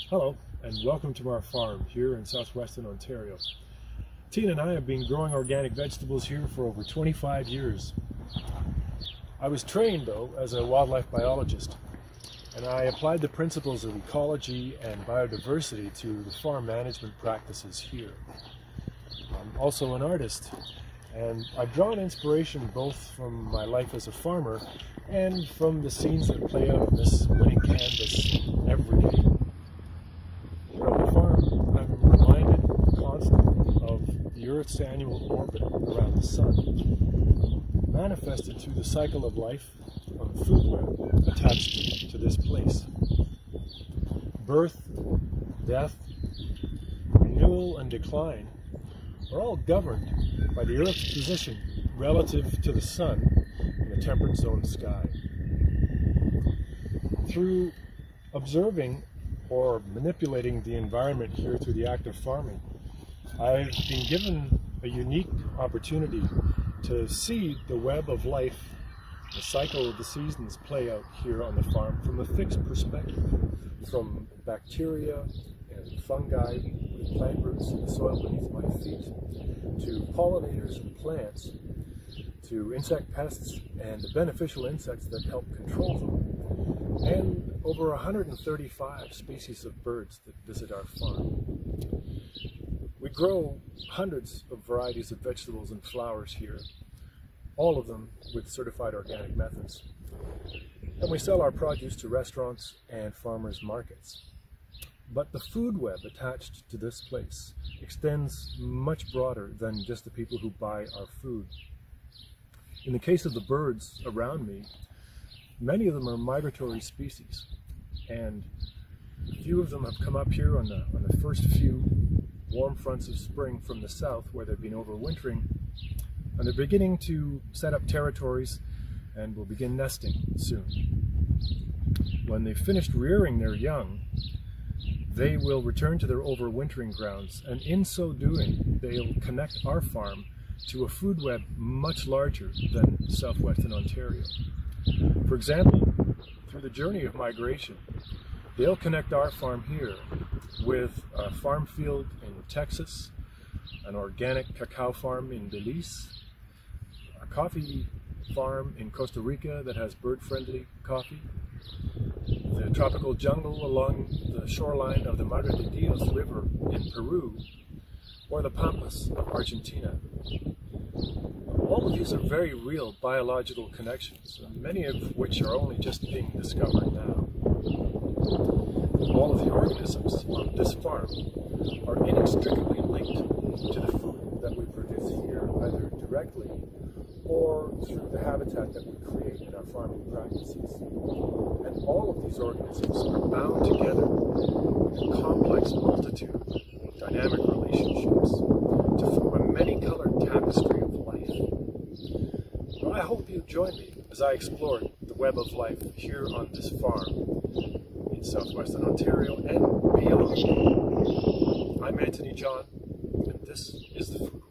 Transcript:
Hello, and welcome to our farm here in southwestern Ontario. Tina and I have been growing organic vegetables here for over 25 years. I was trained, though, as a wildlife biologist, and I applied the principles of ecology and biodiversity to the farm management practices here. I'm also an artist, and I've drawn inspiration both from my life as a farmer and from the scenes that play out on this winning canvas every day. Here on the farm, I'm reminded constantly of the Earth's annual orbit around the sun, manifested through the cycle of life of the Foodweb attached to this place. Birth, death, renewal, and decline are all governed by the Earth's position relative to the sun in the temperate zone sky. Through observing or manipulating the environment here through the act of farming, I've been given a unique opportunity to see the web of life, the cycle of the seasons play out here on the farm from a fixed perspective, from bacteria and fungi with plant roots in the soil beneath my feet, to pollinators and plants, to insect pests and the beneficial insects that help control them, and over 135 species of birds that visit our farm. We grow hundreds of varieties of vegetables and flowers here, all of them with certified organic methods. And we sell our produce to restaurants and farmers markets. But the food web attached to this place extends much broader than just the people who buy our food. In the case of the birds around me, many of them are migratory species, and a few of them have come up here on the first few warm fronts of spring from the south where they've been overwintering, and they're beginning to set up territories and will begin nesting soon. When they've finished rearing their young, they will return to their overwintering grounds, and in so doing, they'll connect our farm to a food web much larger than southwestern Ontario. For example, through the journey of migration, they'll connect our farm here with a farm field in Texas, an organic cacao farm in Belize, a coffee farm in Costa Rica that has bird-friendly coffee, the tropical jungle along the shoreline of the Madre de Dios River in Peru, or the Pampas of Argentina. All of these are very real biological connections, many of which are only just being discovered now. All of the organisms on this farm are inextricably linked to the food that we produce here, either directly or through the habitat that we create in our farming practices. And all of these organisms are bound together in a complex multitude of dynamic relationships to form a many-colored tapestry of life. So I hope you join me as I explore the web of life here on this farm in southwestern Ontario and beyond. I'm Antony John, and this is the Food.